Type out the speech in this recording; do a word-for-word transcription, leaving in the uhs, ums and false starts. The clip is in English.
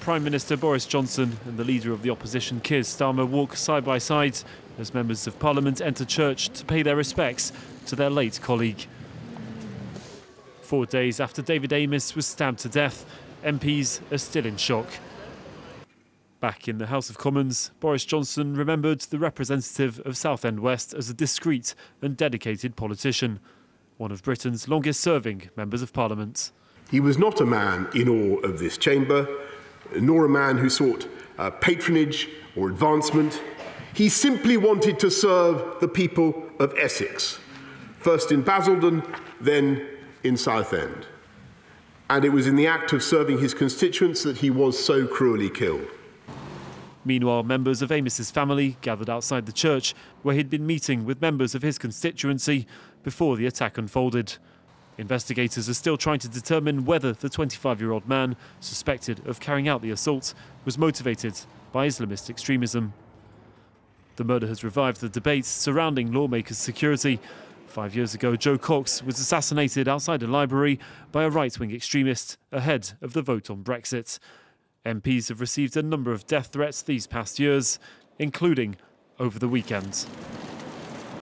Prime Minister Boris Johnson and the leader of the opposition Keir Starmer walk side by side as members of Parliament enter church to pay their respects to their late colleague. Four days after David Amess was stabbed to death, M Ps are still in shock. Back in the House of Commons, Boris Johnson remembered the representative of Southend West as a discreet and dedicated politician, one of Britain's longest-serving members of Parliament. He was not a man in awe of this chamber, nor a man who sought uh, patronage or advancement. He simply wanted to serve the people of Essex, first in Basildon, then in Southend. And it was in the act of serving his constituents that he was so cruelly killed. Meanwhile, members of Amess's family gathered outside the church where he'd been meeting with members of his constituency before the attack unfolded. Investigators are still trying to determine whether the twenty-five-year-old man, suspected of carrying out the assault, was motivated by Islamist extremism. The murder has revived the debate surrounding lawmakers' security. Five years ago, Joe Cox was assassinated outside a library by a right-wing extremist ahead of the vote on Brexit. M Ps have received a number of death threats these past years, including over the weekend.